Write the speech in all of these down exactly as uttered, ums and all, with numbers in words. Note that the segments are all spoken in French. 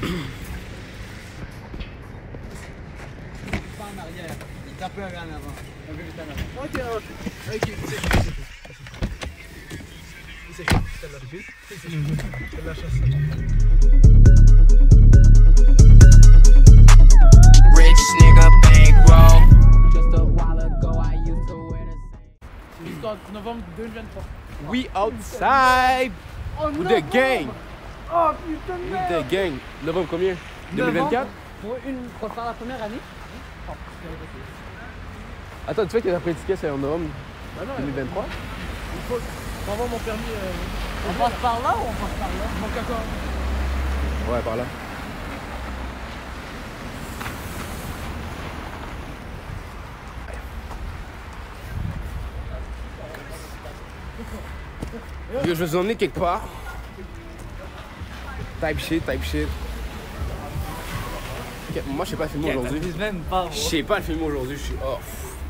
Pas en arrière. Il tape un en avant. Un peu vite en avant. Ok, ok. Ok, c'est chaud, c'est chaud. C'est chaud, celle-là. C'est chaud. Celle-là, chasse. Rich nigga bankroll. Just a while ago I used to wear the same. C'est l'histoire de novembre deux mille vingt-trois. We outside Oh, with the gang. Oh putain de With merde. the gang. Novembre combien? deux mille vingt-quatre? Pour une, pour faire la première année. Attends, tu sais que d'après ticket c'est en novembre Bah non, deux mille vingt-trois? il faut. On va mon permis. Euh... On passe par là ou on passe par là? Mon caca. Ouais, par là. Yo, je vais vous emmener quelque part. Type shit, type shit. Ok, moi, je sais pas le filmer aujourd'hui. T'abuses même pas, Je sais pas le filmer aujourd'hui, je suis off.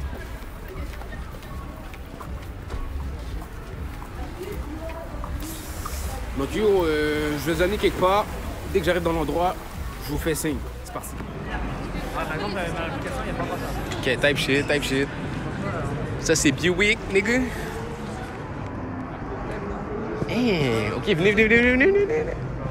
Donc yo, euh, je vais vous emmener quelque part. Dès que j'arrive dans l'endroit, je vous fais signe. C'est parti. Par exemple, dans l'application, il n'y a pas ça. Ok, type shit, type shit. Ça, c'est Buick, nigga. Hey, ok, venez, venez, venez, venez, venez, venez.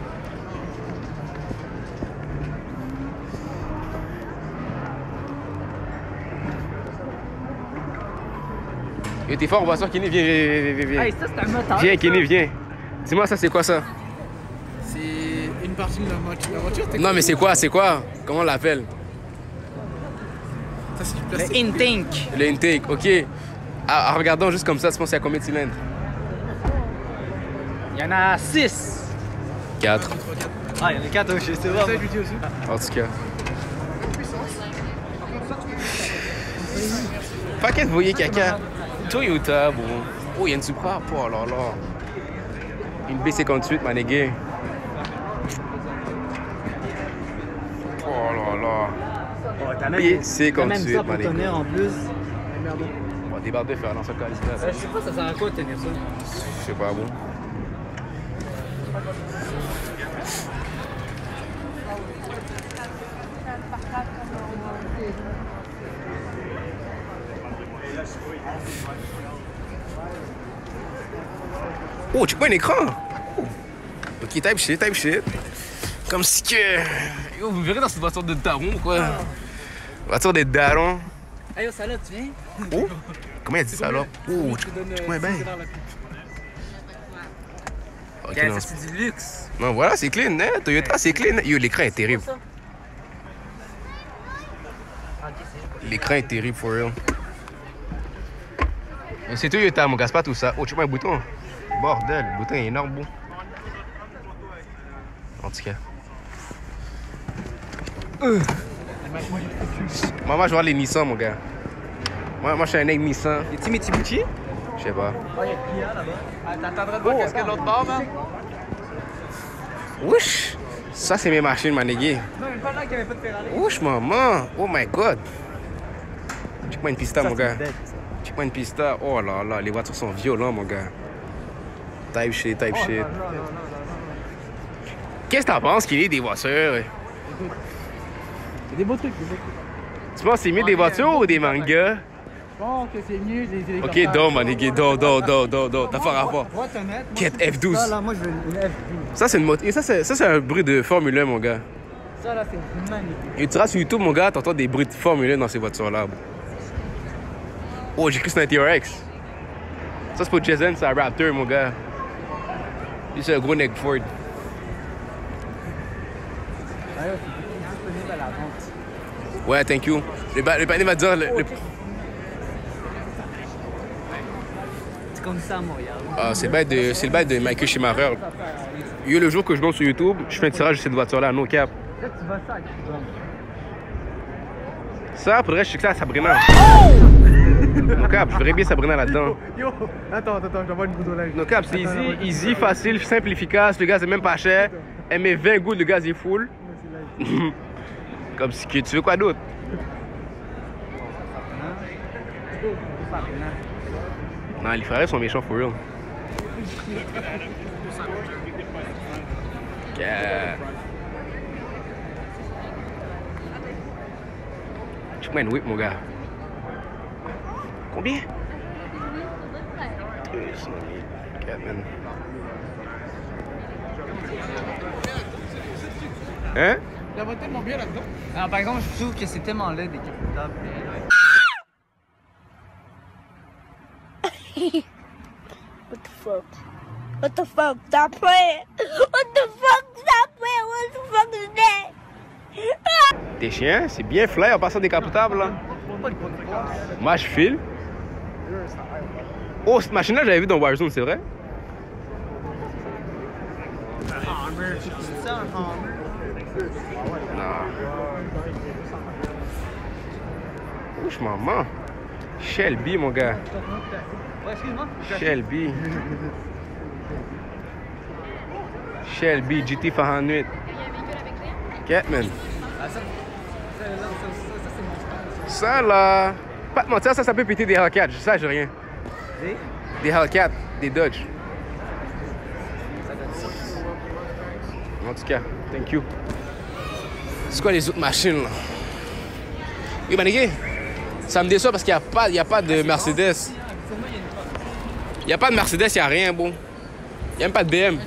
Yo, t'es fort, on va sortir, Kenny, viens, viens, viens, viens, viens. Hey, ça, c'est un moteur. Viens, Kenny, viens. Dis-moi, ça, c'est quoi ça? C'est une partie de la voiture. La voiture, t'es Non, mais c'est quoi, c'est quoi? Comment on l'appelle? Ça, c'est du Le plastique. intake. Le intake, ok. Ah, en regardant juste comme ça, tu penses qu'il y a combien de cylindres? Il y en a six. quatre. Ah, il y en a quatre aussi, c'est Ça, bon. je lui dis aussi. En tout cas. Paquet de voyer caca. Toyota, bon. Oh, il y a une Supra. Oh là là. Une B cinquante-huit, ma nigga. Oh là là. B cinquante-huit, ma nigga. en plus. Bon, débarder, faire dans ce cas Je sais pas, ça sert à quoi de tenir ça? Je sais pas, bon. Oh, tu vois un écran? Oh. Ok, type shit, type shit. Comme si que... Yo, vous me verrez dans cette voiture de daron ou quoi? Voiture de daron. Hey, yo, ça là, tu viens? Oh! Comment elle dit ça là? Oh, tu vois bien. Ok, non, Ça, c'est du luxe. non, voilà, c'est clean, hein? Toyota, c'est clean. Yo, l'écran est terrible. L'écran est terrible, for real. Mais c'est Toyota, mon gars, c'est pas tout ça. Oh, tu vois un bouton? Bordel, le bouton est énorme, bon. En tout cas. Euh. Moi, moi, je vois les Nissan, mon gars. Moi, moi je suis un mec Nissan. Y a-t-il Mitsubishi? Je sais pas. Oh, y'a Kia là-bas. Ah, t'attendrais de voir qu'est-ce qu'il y a de l'autre bord, man? Ouch! Ça, c'est mes machines, ma nigga. Non, mais pas là qu'il n'y avait pas de Ferrari. Ouch, maman! Oh my god! Check-moi une pista, mon gars. Check-moi une pista. Oh là là, les voitures sont violentes, mon gars. Type shit, type shit. Qu'est-ce que t'en penses qu'il y ait des voitures? C'est des beaux trucs, des beaux trucs. Tu penses que c'est mieux des voitures ou des mangas? Je pense que c'est mieux les hélicoptères. Ok, donc, ma nigga, donc, donc, donc, donc, donc. T'as pas rapport. Pour être honnête, moi, Quête F douze. Ça, là, moi, je veux une F douze. Ça, c'est une moto. Et ça, c'est ça, c'est un bruit de Formule un, mon gars. Ça, là, c'est magnifique. Et tu restes sur YouTube, mon gars, t'entends des bruits de Formule un dans ces voitures-là. Oh, j'ai cru que c'était un T R X. Ça, c'est pour Jason, c'est un Raptor, mon gars. Lui, c'est un gros neck Ford. Ah, là, c'est disponible à la vente. Ouais, thank you. Le, ba le panier va dire... Le, le... C'est comme ça à Montréal. Ah, c'est le bail de, c'est le bail de Michael Schumacher. Yo, le jour que je monte sur YouTube, je fais un tirage de cette voiture-là, no cap. Là, tu vas ça avec Ça, pour le reste, je sais que ça à Sabrina. No cap, je verrais bien Sabrina là-dedans. Yo, attends, attends, je vais voir une goutte au lait. No cap, c'est easy, easy, facile, simple, efficace. Le gaz est même pas cher. Elle met vingt gouttes, le gaz est full. Comme si que tu veux quoi d'autre? Non, les frères sont méchants for real. Yeah. Check-moi une whip, mon gars. Combien? quatre, man. Hein? Il va tellement bien là-dedans. Alors, par exemple, je trouve que c'est tellement laid des décapotables. What the fuck? What the fuck? Stop playing! What the fuck? Stop playing! What the fuck is that? T'es chien, c'est bien flair en passant décapotable, là. Moi, je file. Oh, cette machine-là, j'avais vu dans Warzone, c'est vrai? C'est ça, un Hummer? Non. Où je m'en mens? Shelby, mon gars. Ouais, excuse-moi. Shelby. Shelby, G T quatre cent huit. Catman. Ça, là... Pas de mentir, ça, ça peut péter des Hellcat. Ça, j'ai rien. Des? Des Hellcat, des Dodge. En tout cas, thank you. C'est quoi les autres machines, là? Oui, Manigé, ça me déçoit parce qu'il n'y a pas, il y a pas de Mercedes. Il n'y a pas de Mercedes, il n'y a rien, bon. Il n'y a même pas de B M.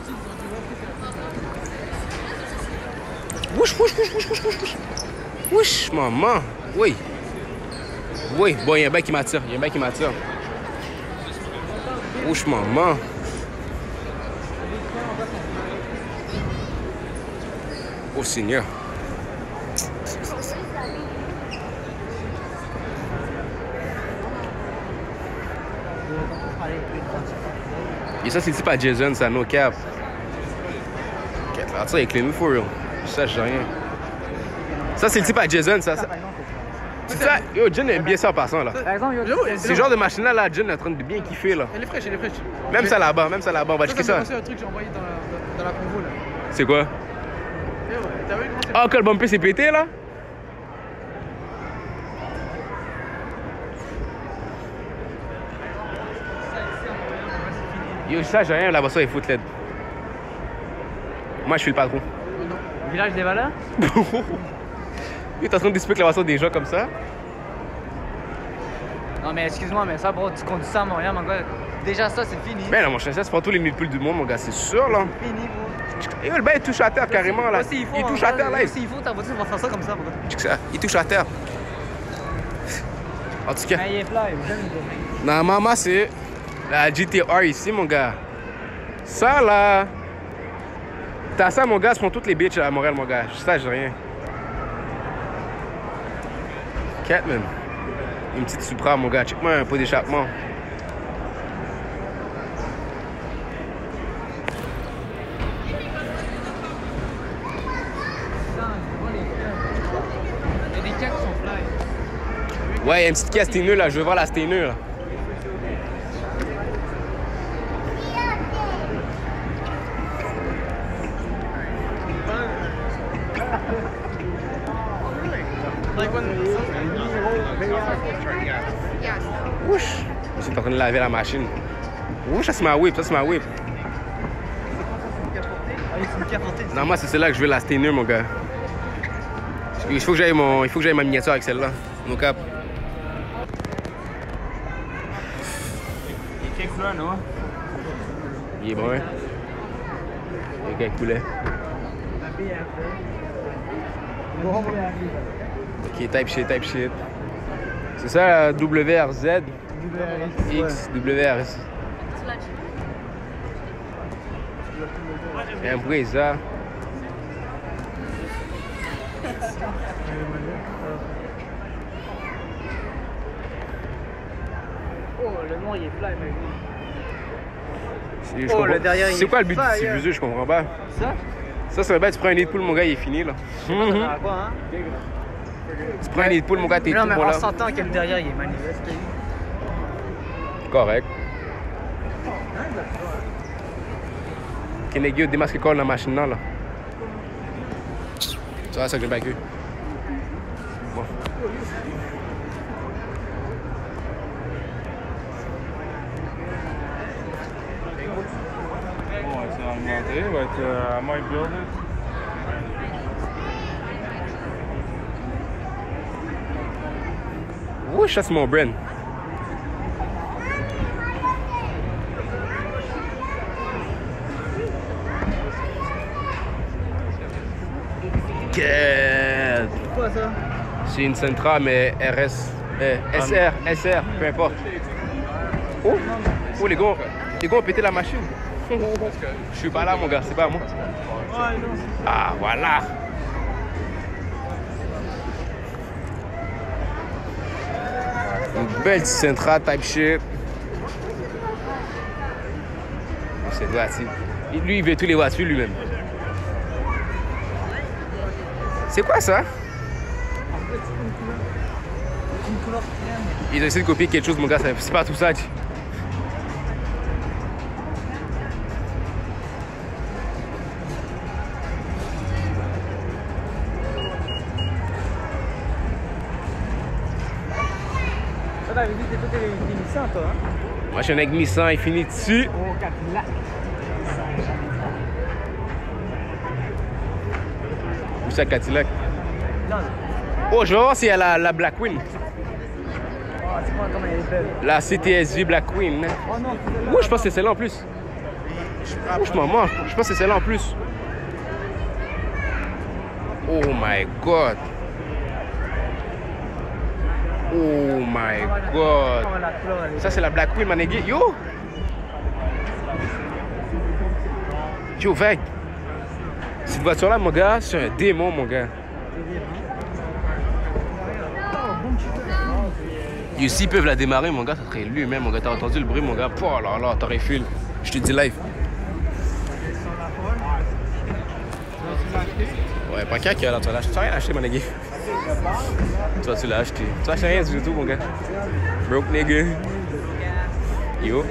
Wouch, wouch, wouch, wouch, wouch, wouch. Wouch, maman. Oui. Oui, bon, il y a un bac qui m'attire. Il y a un bac qui m'attire. Wouch, maman. Oh, Seigneur. Et ça, c'est type à Jason, ça, no cap. Ok, là, ça, avec les nous, for real. Ça, j'ai rien. Ça, c'est le type à Jason, ça. ça... Tu sais, yo, Jen aime bien ça en passant, là. Par exemple, yo, C'est le genre de machine-là, là, Jen est en train de bien kiffer, là. Elle est fraîche, elle est fraîche. Même ça là-bas, même ça là-bas, on va Ça, checker ça me ça. fait penser à un truc que j'ai envoyé dans la, dans, dans la convo, là. C'est quoi? Eh ouais, t'as vu comment c'est? Ah, que le bumper s'est pété, là? Yo, ça, j'ai rien, là-bas, ça, il faut l'aide. Moi, je suis le patron. Village des valeurs? Yo, t'es en train de disputer la voiture des gens comme ça? Non, mais excuse-moi, mais ça, bro, tu conduis ça à Montréal, mon gars. Déjà, ça, c'est fini. Ben là, mon chien, ça, c'est pas tous les nuls du monde, mon gars, c'est sûr, là. Fini, bro. Yo, le bain, il touche à terre, carrément, là. Ouais, s'il faut, Il touche hein, à terre, là. ouais, s'il faut, ta voiture va faire ça comme ça, bro. Check ça, il touche à terre. En tout cas, Mais il est fly, j'aime. non, maman, c'est la G T R ici, mon gars. Ça, là. T'as ça, mon gars, ce sont toutes les bitches à Montréal, mon gars. Ça, j'ai rien. Catman. Une petite Supra, mon gars. Check-moi un pot d'échappement. Il y a des cas qui sont fly. Ouais, il y a une petite caisse steineux, là. Je veux voir la steineux, là. Ouch! Je suis en train de laver la machine. Ouch, ça c'est ma whip, ça c'est ma whip. Non, moi c'est celle-là que je veux la steineux, mon gars. Il faut que j'aille mon... Il faut que j'aille ma miniature avec celle-là. Mon cap. Il est quelques non? Il est brun. Il y a quelques coulets. Ok, type shit, type shit. C'est ça la W R Z? X, W R S. J'aime pas ça. Oh, le noir, il est fly, mec. C'est- je Oh, comprends- le derrière, il C'est est quoi le but du fire. diffuseur? Je comprends pas. Ça? Ça, c'est un bête, tu prends un nid de poule, mon gars, il est fini, là. Ça Mhm. sert à quoi, hein? Tu prends un nid de poule, mon gars, t'es Mais tout non, mais bon, on là. s'entend que le derrière, il est magnifique. Correct. Ok, les gars, démasque quoi la machine, là, là. Tu vois, ça que j'ai battu. Bon. Oh, c'est augmenté, but uh, I might build it. Ouh, je chasse mon brand. Quel... C'est quoi ça? C'est une Sentra, mais R S. Euh, S R, S R, peu importe. Oh, oh les gars, les gars ont pété la machine. Je suis pas là, mon gars, c'est pas à moi. Ah, voilà. Une belle Sentra type shit. C'est voiture. Lui, il veut tous les voitures lui-même. C'est quoi ça? Ils ont essayé de copier quelque chose, mon gars, c'est pas tout ça. Tu... Ça, t'avais dit que t'étais des Nissan, toi, hein? Moi, je suis un avec Nissan Infiniti. Oh, Cadillac. Où c'est Cadillac? Non. Oh, je vais voir s'il y a la, la Black Queen. Oh, c'est pas comment elle est belle. La C T S V Black Queen. Hein. Oh non, Oui, je pense que c'est celle-là en plus. Oh, je m'en mange. Je pense que c'est celle-là en plus. Oh my god. Oh my god. Ça, c'est la Black Queen, manégui. Yo! Yo, Veg. Cette voiture-là, mon gars, c'est un démon, mon gars. Yo, s'ils peuvent la démarrer, mon gars, ça serait lui-même, mon gars. T'as entendu le bruit, mon gars? Oh là là, t'aurais fil. Je te dis live. Ouais, pas qu'à là, tu vas l'acheter. Tu vas rien acheter, mon nigga. Tu vas-tu l'acheter? Tu vas acheter rien du tout, mon gars. Broke nigga. Yo.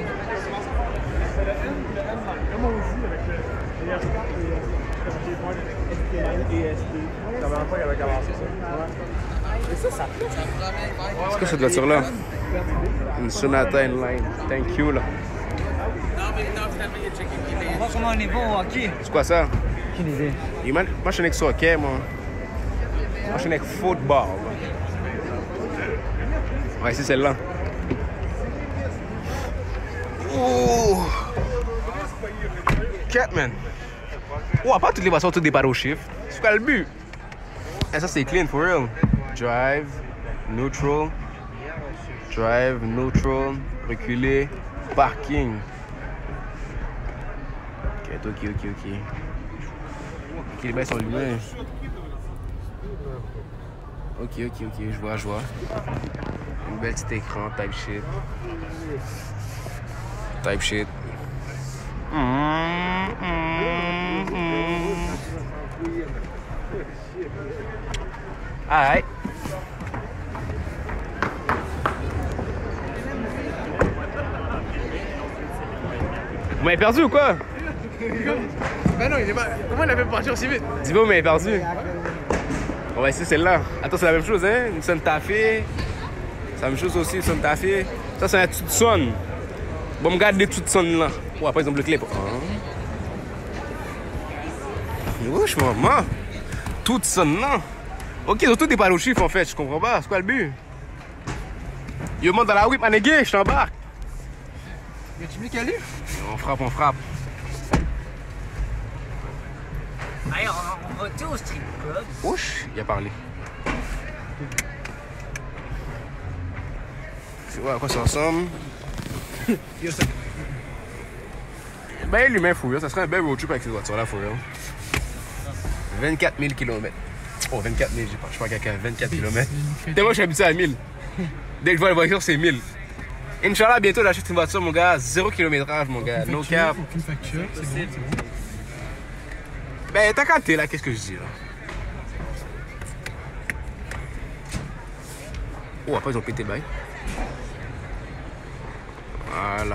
C'est quoi cette voiture-là? Une Sonata Inline. Thank you, là. On voit comment on est bon au hockey. C'est quoi ça? Aucune idée. Et man, moi, je suis avec soccer, moi. Moi, je suis avec football. Ouais, c'est celle-là. Oh! Catman. Oh, à part toutes les voitures, toutes des barres au chiffre. C'est quoi le but? Et ça, c'est clean, for real. Drive, neutral. Drive, neutral, reculer, parking. Ok, ok, ok, ok. Ok, les bails sont allumés. Ok, ok, ok, je vois, je vois. Une belle petite écran, type shit. Type shit. Mmh, mmh, mmh. Alright. Vous m'avez perdu ou quoi? Ben non, il est pas... Comment il a fait partir aussi vite? Dis-moi, vous m'avez perdu. On va essayer celle-là. Attends, c'est la même chose, hein? Une Santa Fe. C'est la même chose aussi, une Santa Fe. Ça, c'est un Tucson. Bon, me garde des Tucson là. Oh, après, ils ont bloqué les... Oh, je m'en mets. Tucson là. Ok, ils ont tous des pales au chiffre en fait, je comprends pas. C'est quoi le but? Yo, monte dans la whip, manégué, je t'embarque. Mais tu me dis qu'elle est? On frappe, on frappe. Allez, on, on va tout au strip club. Ouch, il a parlé. Tu vois à quoi ça ressemble? Ben lui-même, fou, ça serait un bel road trip avec cette voiture-là, for real. vingt-quatre mille kilomètres. Oh, vingt-quatre mille, je sais pas quelqu'un, vingt-quatre kilomètres. Moi, je suis habitué à mille. Dès que je vois la voiture, c'est mille. Inch'Allah, bientôt, j'achète une voiture, mon gars, zéro kilométrage, mon gars, no cap. Aucune facture, c'est bon, c'est bon. Ben, t'as capté, là, qu'est-ce que je dis, là? Oh, après, ils ont pété le bail. Voilà.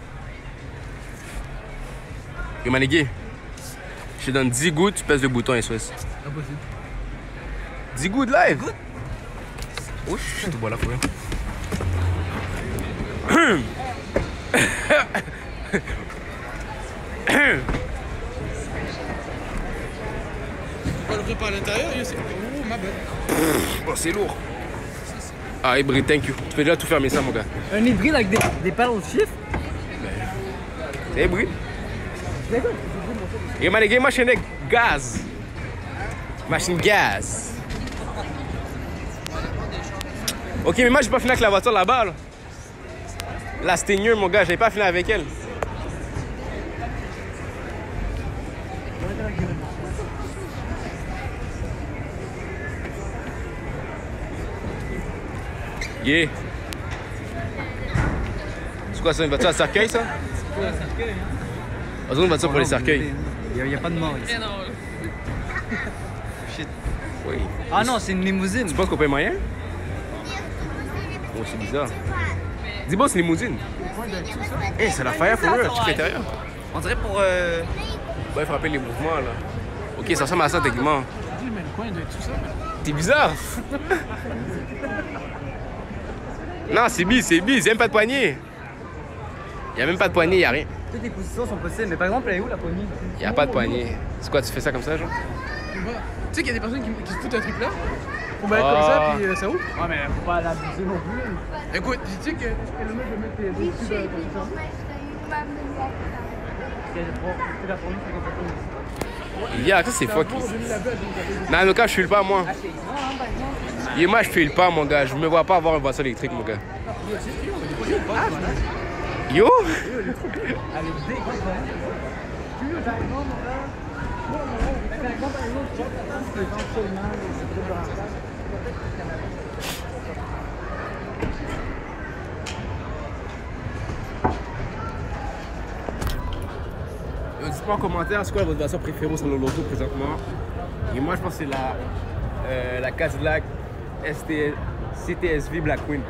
Yo, manégué, je te donne dix gouttes, tu pèses le bouton S O S. Impossible. dix gouttes live? Ouch, je suis tout bon là, pour rien. On va le préparer à l'intérieur, c'est... Oh, ma belle. Oh, c'est lourd. Ah, hybride, thank you. Tu peux déjà tout fermer ça, mon gars. Un hybride avec des, des paddle shift? C'est hybride. Et man, il machine de gaz. Machine gaz. Ok, mais moi, j'ai pas fini avec la voiture là-bas. Là. La Stinger, mon gars, j'ai pas fini avec elle. Yeah. C'est quoi ça, une voiture à cercueil, ça? C'est un cercueil, hein? Ah, c'est une voiture pour les cercueils. Il n'y a, a pas de mort ici. Shit. Oui. Ah non, c'est une limousine. Tu penses qu'on paye moyen? Oh, c'est bizarre. Dis-moi, c'est une limousine. Eh, hey, c'est la Fire for real, tout l'intérieur. On dirait pour... Euh... Ouais, frapper les mouvements, là. Ok, ça ressemble à ça, techniquement. Dis, mais le coin doit être tout ça. T'es bizarre. Non, c'est bis, c'est bis, y'a même pas de poignée. Y'a même pas de poignée, y'a rien. Toutes les positions sont possibles, mais par exemple, elle est où la poignée? Y'a pas de poignée. C'est quoi, tu fais ça comme ça, genre? Tu sais qu'il y a des personnes qui, qui se foutent un truc là. On va être comme ça, puis euh, ça ouvre. Ouais, mais faut pas l'abuser non plus. Écoute, tu sais que, que le mec va mettre tes deux dessus dans comme ça. Yeah, ça c'est fuck. Non, mais quand je file pas, moi. Et moi, je file pas, mon gars. Je me vois pas avoir une voiture électrique, mon gars. Yo! Dites-moi en commentaire, c'est quoi votre voiture préférée sur le loto présentement? Et moi, je pense que c'est la, euh, la Cadillac S T C T S V Black Queen.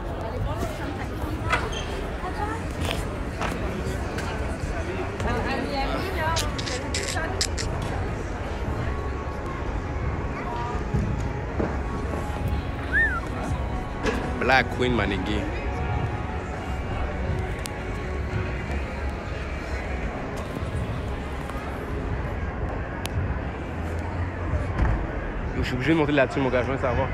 Black Queen, my nigga. Je suis obligé de monter là-dessus, mon gars, je veux savoir.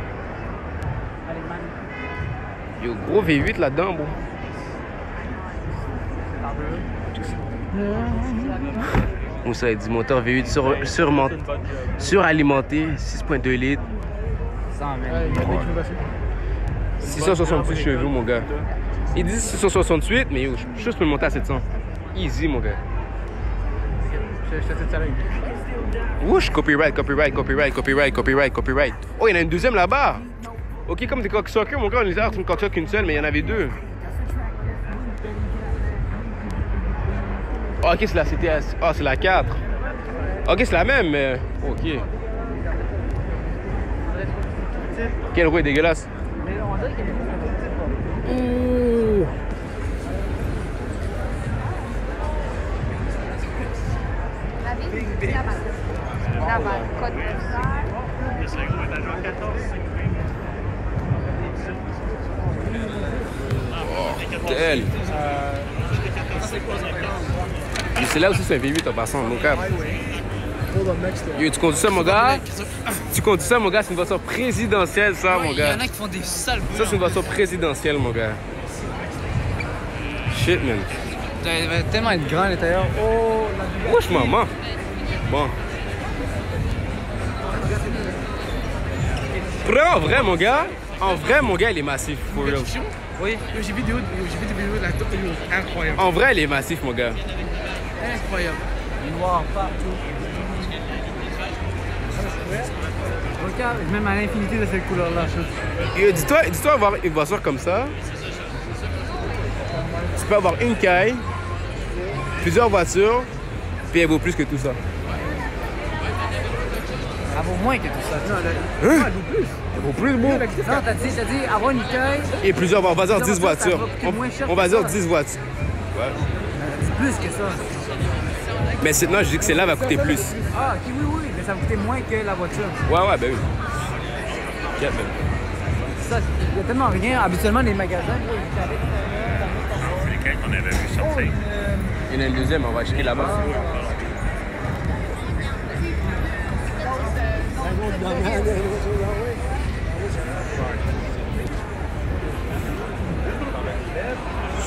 Yo, gros V huit là-dedans, bon. Où ça, il dit moteur V huit sur, sur, suralimenté, six virgule deux litres. six cent soixante-huit chevaux, mon gars. Il dit six cent soixante-huit, mais yo, je peux le monter à sept cents. Easy, mon gars. Je te fais ça là. Wouch, copyright, copyright, copyright, copyright, copyright, copyright. Oh, il y en a une deuxième là-bas. Ok, comme des coques soccer, mon gars, on les a une coque qu'une seule, mais il y en avait deux. Oh, ok, c'est la C T S. Ah, oh, c'est la quatre. Ok, c'est la même, mais. Ok. Quelle roue est dégueulasse. Ouh. Tel. Et c'est là aussi c'est un V huit en passant, mon gars. Yo, tu conduis ça, mon gars? Tu conduis ça, mon gars? C'est une voiture présidentielle, ça, mon gars. Il y en a qui font des sales bruits. Ça, c'est une voiture présidentielle, mon gars. Shit, man. Il va tellement être grand à l'intérieur. Oh, la Wesh, maman. Bon. En vrai, mon gars, en vrai, mon gars, il est massif, for real. Oui. J'ai vu des vidéos, j'ai vu des vidéos de la top, incroyable. En vrai, il est massif, mon gars. Incroyable. Noir partout. Regarde, même à l'infinité de cette couleur-là. Dis-toi, dis-toi avoir une voiture comme ça. Tu peux avoir une caille, plusieurs voitures, puis elle vaut plus que tout ça. Elle vaut moins que tout ça. Non, Hein? elle vaut plus. Elle vaut plus, bon. Non, t'as dit, t'as dit avoir une caille. Et plusieurs, on va dire dix Ça va voitures. coûter moins cher On, on va que dire ça. dix voitures. Ouais. C'est plus que ça. Mais c'est- non, je dis que celle-là va coûter plus. Ah, ok, oui, oui, mais ça va coûter moins que la voiture. Ouais, ouais, ben oui. Yeah, ben. Ça, il y a tellement rien. Habituellement, les magasins, là, ils t'arrêtent. On avait vu sortir. Il y en a une deuxième, on va acheter là-bas.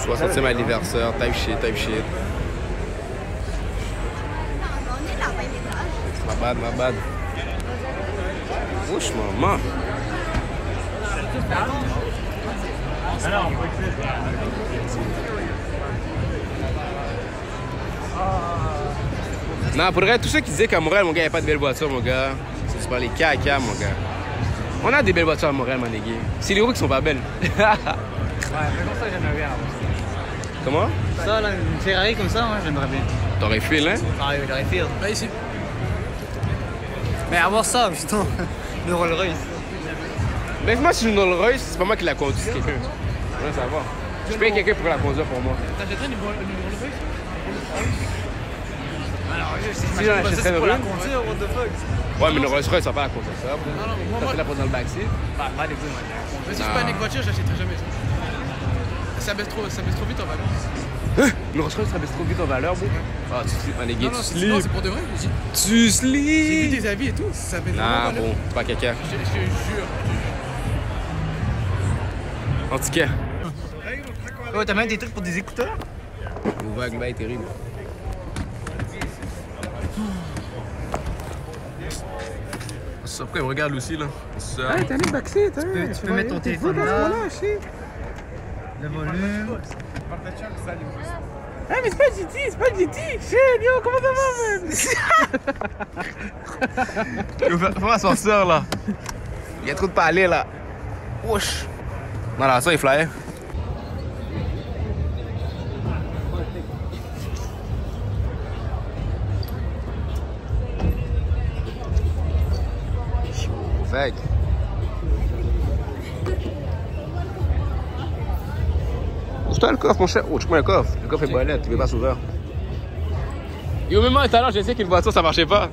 soixantième anniversaire, type shit, type shit. Ma bad, ma bad. Wesh, maman. Non, pour vrai, tous ceux qui disaient qu'à Montréal, mon gars, il n'y a pas de belles voitures, mon gars, c'est du parler caca, mon gars. On a des belles voitures à Montréal, mon gars. C'est les roues qui sont pas belles. Ouais, mais comme ça, j'aimerais bien. Comment? Ça, là, une Ferrari comme ça, moi, j'aimerais bien. T'aurais fil, hein? Ah oui, j'aurais fait. Là, ici. Mais avoir ça, putain, le Rolls Royce. Mais moi, si je suis une Rolls Royce, c'est pas moi qui la conduis, c'est quelqu'un. Je veux savoir. Je paye quelqu'un pour la conduire pour moi. T'achèterais une Rolls Royce? Alors, Si j'en achèterais pour la une. conduire, what the fuck? Ouais, mais une Rolls Royce, ça va pas la conduire ça. Non, non, mais moi, Ça moi, fait la prendre dans le backseat. Bah, pas des couilles, moi. mais si je pas une voiture, j'achèterais jamais ça. Ça baisse trop, ça baisse trop vite en valeur. Hein? Une Rolls Royce, ça baisse trop vite en valeur, bro. Ah, tu slip, man, les gars, Non, non, tu c'est non, slip. c'est pour de vrai. J'ai Tu j'ai vu slip. des avis et tout, ça baisse vraiment en Non, valeur. bon, c'est pas caca. Je te je te jure. En tout cas, Oh, t'as même des trucs pour des écouteurs? le vague là est terrible. C'est pourquoi il me regarde aussi, là. Ça. Hey, t'as mis le backseat, hein? Tu peux mettre ton téléphone là. Le volume. Hey, mais c'est pas G T, c'est pas G T! Shit, yo, comment ça va, man? Fais-moi l'ascenseur, là. Il y a trop de palais, là. Wesh. Non, là, ça, il fly. Fait que- Ouvre-toi le coffre, mon cher. Oh, tu prends le coffre. Le coffre est bolette, il veut pas s'ouvrir. Et au même moment, tout à l'heure, j'ai essayé qu'une voiture, ça marchait pas.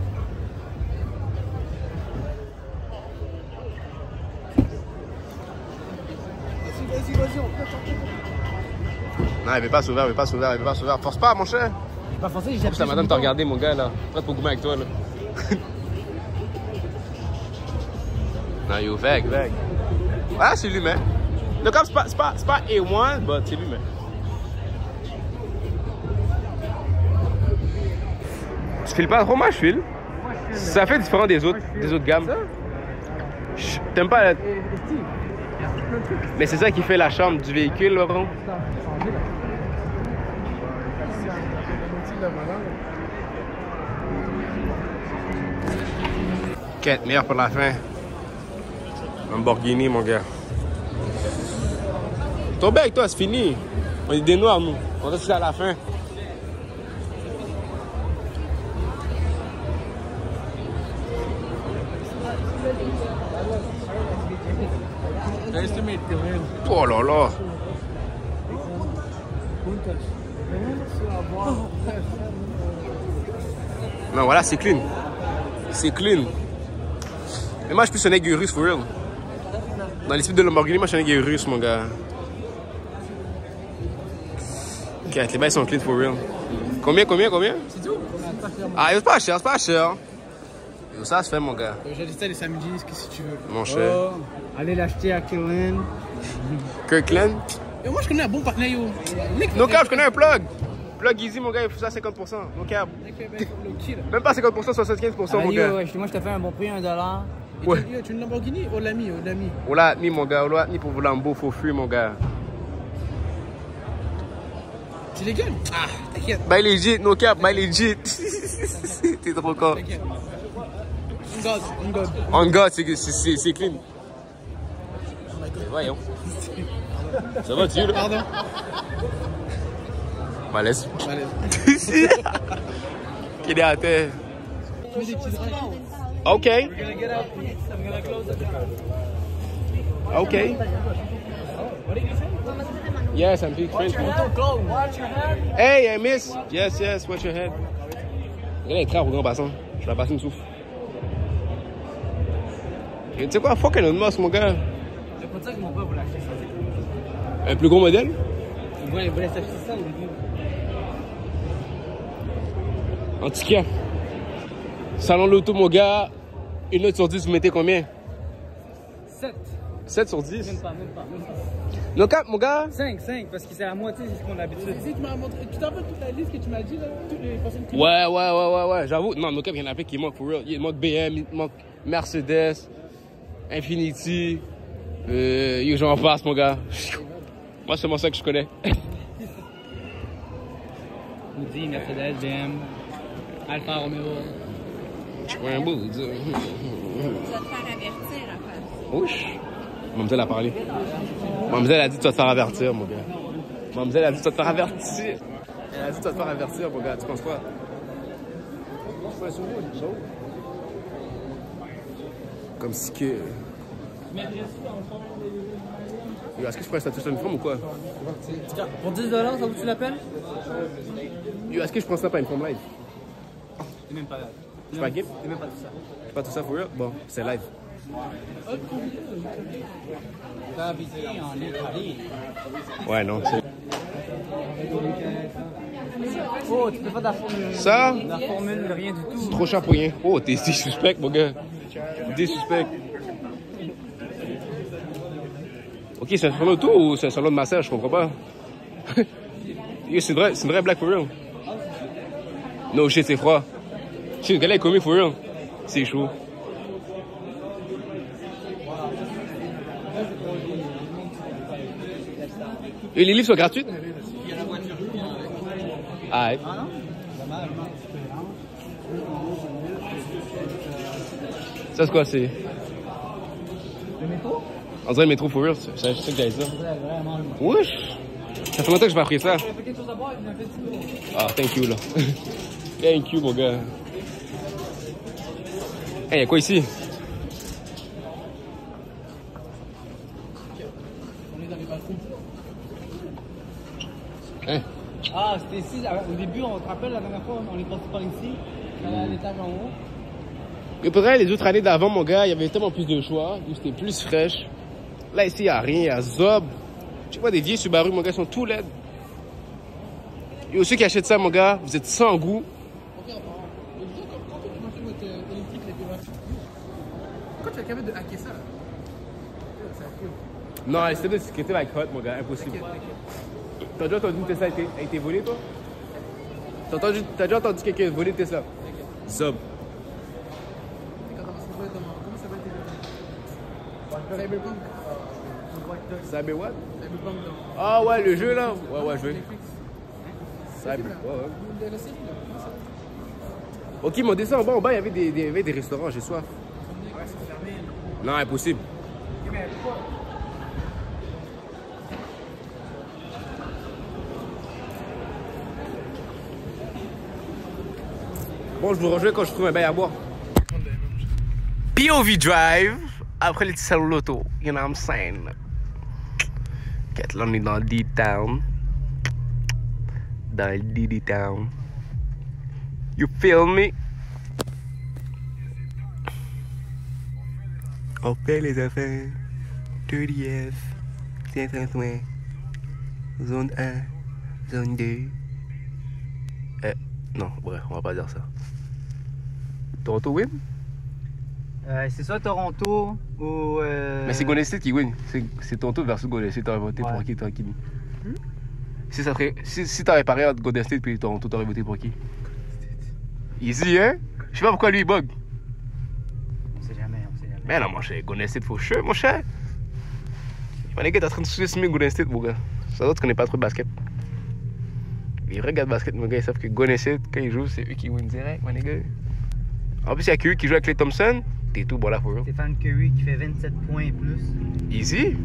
Non, il veut pas s'ouvrir, il veut pas s'ouvrir, il veut pas s'ouvrir. Force pas, mon cher. J'ai pas forcé, j'ai En plus, la madame t'a regardé, mon gars, là. Prête pour goumer avec toi, là. Non, yo, vague, vague. Ah, c'est lui, mais. Le cap, c'est pas, c'est pas, c'est pas A un, mais c'est lui, mais. Tu files pas trop, moi, je file. Ça fait différent des autres, des autres gammes. Chut, t'aimes pas la... Mais c'est ça qui fait la chambre du véhicule, Laurent. Quête meilleure pour la fin. Lamborghini, mon gars. Ton bec, toi, c'est fini. On est des noirs, nous. On reste à la fin. Oh là là. Non, voilà, c'est clean. C'est clean. Mais moi, je suis plus un aiguille russe, for real. Dans les types de Lamborghini, moi, je suis un aiguille russe, mon gars. Ok, les bails sont clean, for real. Combien, combien, combien? C'est tout? Ah, c'est pas cher, c'est pas cher. Yo, ça se fait, mon gars. J'ai dit ça les samedis, qu'est-ce que tu veux? Mon cher. Oh, allez l'acheter à Kirkland. Kirkland. Yo, moi je connais un bon partenaire, yo. No cap, je connais un plug. Plug easy, mon gars, il faut ça à cinquante pour cent. No cap. Même pas cinquante pour cent, soixante-quinze pour cent, Ah, mon yo, gars. ouais, moi je te fais un bon prix, un dollar. Ouais. Yo, tu as une Lamborghini? Oh, l'ami, oh, l'ami. On l'a ni, mon gars. On l'a ni pour vous Lambo, faut fuir, mon gars. C'est légal? Ah, t'inquiète. Bah, legit, no cap, bah, legit. T'es trop con. T'inquiète. On God, on God. On God, c'est- c'est c'est clean. Mais voyons. Ça va, tu là? Pardon. Bah, laisse. Allez. Qu'il est à terre. Tu mets des petits draps. OK. OK. Yes, I'm big French. Hey, hey, miss. Yes, yes, watch your head. Regarde les trappes au grand bassin. Je vais passer une souffle. Et tu sais quoi? Fuck Elon Musk, mon gars. C'est pour ça que mon père voulait acheter ça. Un plus gros modèle? Il voulait, il voulait s'acheter ça au début. En tout cas, salon de l'auto, mon gars, une note sur dix, vous mettez combien? sept. sept sur dix. Même pas, même pas, même pas. No cap, mon gars. cinq, cinq, parce que c'est la moitié, c'est ce qu'on a l'habitude. Si tu m'as montré, tu te rappelles toute la liste que tu m'as dit là? Toutes les personnes qui. Ouais, ouais, ouais, ouais, ouais. J'avoue, non, no cap, il y en a plein qui manquent, for real. Il manque B M, il manque Mercedes, Infiniti. Euh, yo, j'en passe, mon gars. Moi, c'est seulement ça que je connais. Audi, Mercedes, B M, Alfa Romeo. Je prends un bout. Tu vas te faire avertir après. Ouch. Mademoiselle a parlé. Mademoiselle a dit tu vas te faire avertir, mon gars. Mademoiselle a dit tu vas te faire avertir. Elle a dit tu vas te faire avertir, mon gars. Tu penses quoi? Comme si que... Yo, est-ce que je prends un statut uniforme ou quoi? Pour dix dollars, ça vous tu l'appelles? Yo, est-ce que je prends ça par une forme live? C'est même pas là. C'est pas game? C'est même pas tout ça. C'est pas tout ça, for real? Bon, c'est live. T'as habité en Italie. Ouais, non, c'est... Oh, tu peux pas de la formule. Ça? De la formule, rien du tout. C'est trop cher pour rien. Oh, t'es t'es suspect, mon gars. T'es suspect. Ok, c'est un salon auto ou c'est un salon de massage? Je comprends pas. Yo, c'est une vraie, c'est une vraie blague for real. No shit, c'est froid. Shit, le gars là est commis for real. C'est chaud. Et les livres sont gratuits? Il y a la voiture. Ah, ouais. Ah non? Dommage. Ça, c'est quoi? C'est. Le métro? On dirait le métro for real. C'est ça que j'avais ça. Vraiment. Wesh! Ça fait longtemps que je m'ai appris ça. Il y a quelque chose à boire, il m'a fait du Ah, thank you, là. Thank you, mon gars. Hey, y'a quoi ici? On est dans les bathrooms. Hein? Ah, c'était ici. Au début, on te rappelle la dernière fois, on est passé par ici. On allait à l'étage en haut. Et pour vrai, les autres années d'avant, mon gars, il y avait tellement plus de choix. C'était plus fraîche. Là, ici, il n'y a rien. Il y a Zob. Je sais pas, des vieilles Subaru, mon gars, ils sont tout laides. Et ceux qui achètent ça, mon gars, vous êtes sans goût. Regarde, mais disons, quand quand tu mangeais votre euh, électrique, les deux machines, pourquoi tu es capable de hacker ça là? C'est cool. Non, c'est de sécurité like hot, mon gars, impossible. T'as déjà entendu que Tesla a été, a été volé, toi? T'as entendu- t'as déjà entendu quelqu'un voler Tesla? Zob. Comment ça s'appelle tes Cyberpunk. Cyber what? Cyberpunk dans Ah ouais, le jeu là? Ouais, ouais, je veux. Netflix. Cyber, ouais, ouais. De la série là. Comment ça s'appelle? Ok, mon dessin en bas, en bas, il y avait des, des, il y avait des restaurants, j'ai soif. Ouais, c'est fermé. Non, impossible. Mais pourquoi? Bon, je vous rejoins quand je trouve un bail à boire. P O V Drive, après les petits salons l'auto. You know what I'm saying? Ok, là, on est dans le D-Town. Dans le D D-Town. You feel me? On fait les affaires. deux D F. Saint-François. Zone un. Zone deux. Euh, non, bref, on va pas dire ça. Toronto win? Euh, c'est soit Toronto ou. Euh... Mais c'est Golden State qui win. C'est- C'est Toronto versus Golden State. T'aurais voté Ouais. pour qui, tranquille? Si ça serait, si, si t'aurais parlé entre Golden State et Toronto, t'aurais voté pour qui? Easy, hein? Je sais pas pourquoi lui il bug. On sait jamais, on sait jamais. Mais non, mon cher, Golden State, faut sure, mon cher. Mon gars, t'es en train de sous-estimer Golden State, mon gars. Ça d'autres connaît pas trop de basket. Les vrais gars de basket, mon gars, ils savent que Golden State, quand ils jouent, c'est eux qui win direct, mon gars. En plus, il y a que eux qui jouent avec Klay Thompson. T'es tout bon là pour eux. Stéphane Curry qui fait vingt-sept points et plus. Easy?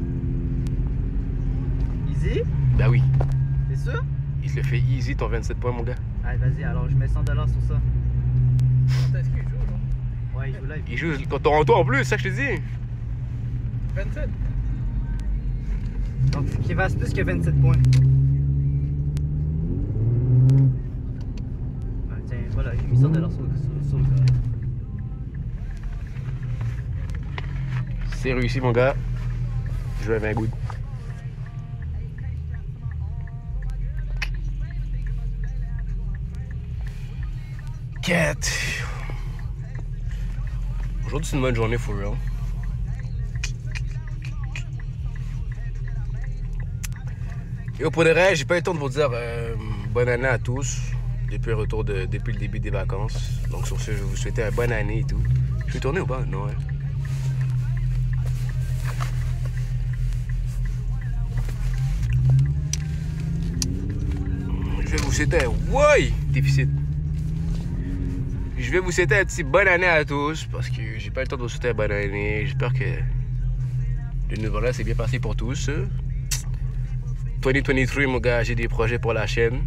Easy? Ben oui. C'est sûr? Il te le fait easy ton vingt-sept points, mon gars. Allez, vas-y, alors je mets cent dollars sur ça. Est-ce qu'il joue, non? Ouais, il joue live. Il joue contre Toronto en plus, c'est ça que je te dis. vingt-sept. Donc, qui fasse plus que vingt-sept points. Ah, tiens, voilà, j'ai mis cent dollars sur, sur, sur le gars. C'est réussi, mon gars. Je vais un good. Quête. Aujourd'hui, c'est une bonne journée for real. Et pour le reste, j'ai pas eu le temps de vous dire euh, bonne année à tous. Depuis le retour de, depuis le début des vacances. Donc sur ce, je vais vous souhaiter une bonne année et tout. Je vais tourner ou pas? Non, hein? Je vais vous souhaiter un ouais, déficit. Je vais vous souhaiter un petit bonne année à tous parce que j'ai pas eu le temps de vous souhaiter une bonne année. J'espère que le nouvel an s'est bien passé pour tous. deux mille vingt-trois, mon gars, j'ai des projets pour la chaîne.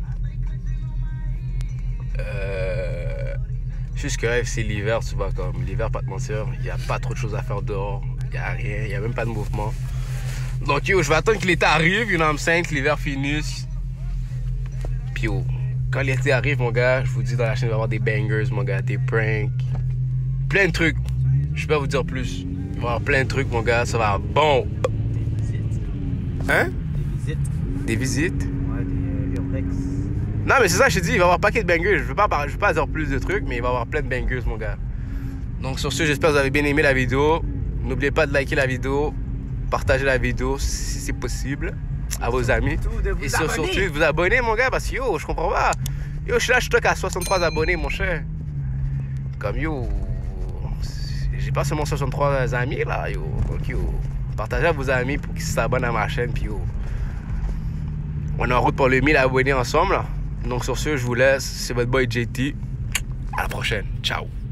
Euh, juste que rêve, c'est l'hiver, tu vois, comme l'hiver, pas de mentir, il n'y a pas trop de choses à faire dehors, il n'y a rien, il n'y a même pas de mouvement. Donc yo, je vais attendre que l'été arrive, you know what I'm saying, que l'hiver finisse. Puis yo, quand l'été arrive, mon gars, je vous dis dans la chaîne, il va y avoir des bangers, mon gars, des pranks, plein de trucs. Je peux pas vous dire plus. Il va y avoir plein de trucs, mon gars, ça va bon. Des visites. Hein? Des visites. Des visites? Ouais, des urbex. Non, mais c'est ça, je te dis, il va y avoir un paquet de bangers. Je veux pas, je veux pas dire plus de trucs, mais il va y avoir plein de bangers, mon gars. Donc, sur ce, j'espère que vous avez bien aimé la vidéo. N'oubliez pas de liker la vidéo, partager la vidéo si c'est possible à vos amis. Et sur, surtout, de vous abonner, mon gars, parce que yo, je comprends pas. Yo, je suis là, je stock à soixante-trois abonnés, mon cher. Comme yo, j'ai pas seulement soixante-trois amis, là, yo. Donc, yo, partagez à vos amis pour qu'ils s'abonnent à ma chaîne, puis yo. On est en route pour le mille abonnés ensemble, là. Donc sur ce, je vous laisse. C'est votre boy J T. À la prochaine. Ciao.